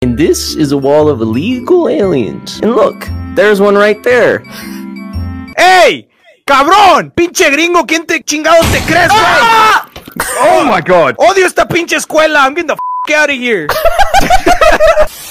And this is a wall of illegal aliens. And look, there's one right there. ¡Ey! ¡Cabrón! ¡Pinche gringo! ¿Quién te chingados te crees, güey? Ah! Oh my god! ¡Odio esta pinche escuela! I'm getting the f*** out of here!